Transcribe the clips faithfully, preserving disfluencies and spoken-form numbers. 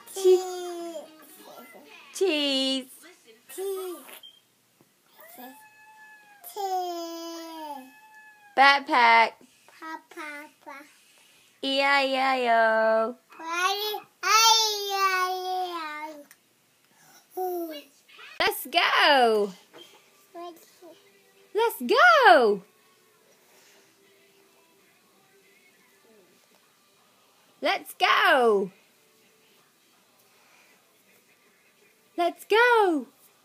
Cheese. Cheese. Backpack. E I E I O. Let's go. Let's go. Let's go. Let's go.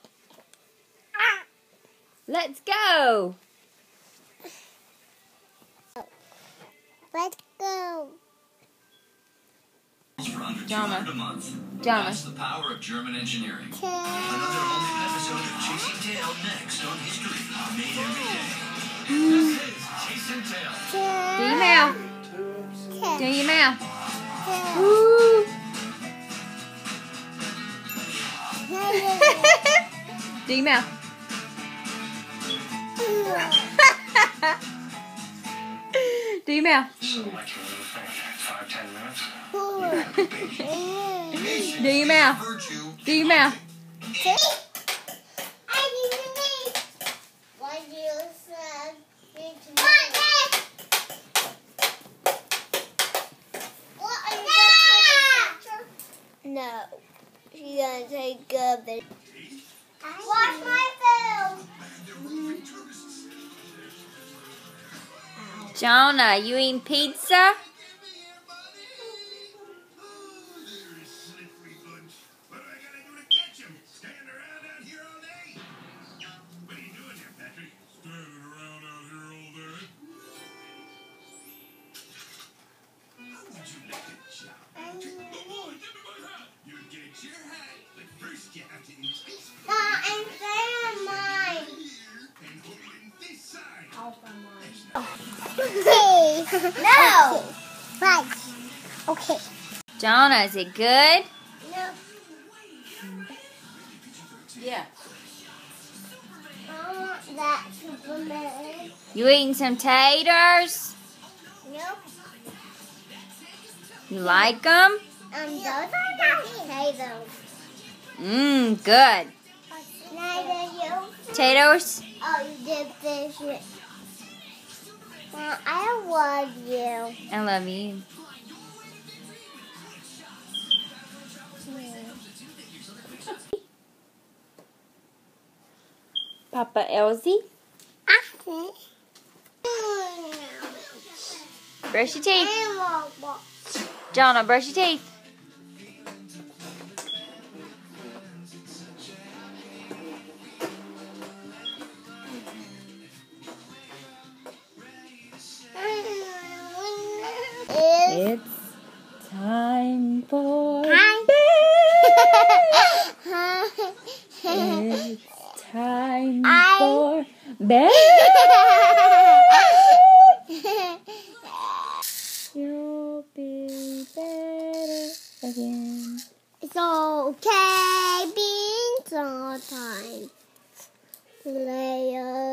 Let's go. Let's go. For under two Jana. hundred a month. Jana. That's the power of German engineering. Another all-new episode of Chasing Tail next on History, made every day. This is Chasing Tail. Do your mouth. Do your mouth. Woo. Do your mouth. Do your mouth. So much of a thing. Five, ten minutes. Do your mouth. Do your mouth. No, she's gonna take a bit. Wash my food. Jonah, you eating pizza? No! Right. Okay. Jonah, is it good? No. Yeah. I want that Superman. You eating some taters? Nope. You like them? Um, those are not potatoes. Mmm, good. Neither you. Potatoes? Oh, you did this shit. Well, I love you. I love you. Papa Elsie? Okay. Brush your teeth. Jonah, brush your teeth. It's time for Hi. bed. It's time I- for bed. You'll be better again. It's okay being so time. Later.